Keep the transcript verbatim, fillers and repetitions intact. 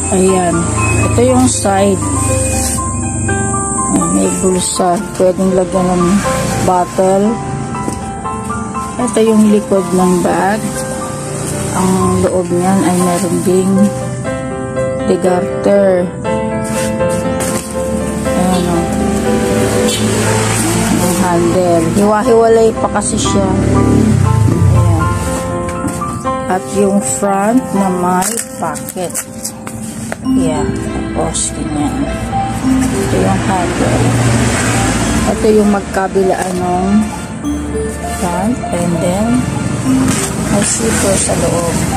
Ayan. Ito yung side. Ayan, may bulsa. Pwedeng lagyan ng bottle. Ito yung likod ng bag. Ang loob niyan ay meron ding degarter. Ayan o. Ang handle. Hiwa-hiwalay pa kasi siya. Ayan. At yung front na may pocket. Ayan. Tapos, ganyan. Ito yung handle. Ito yung magkabilaan ng front. And then, may zipper sa loob.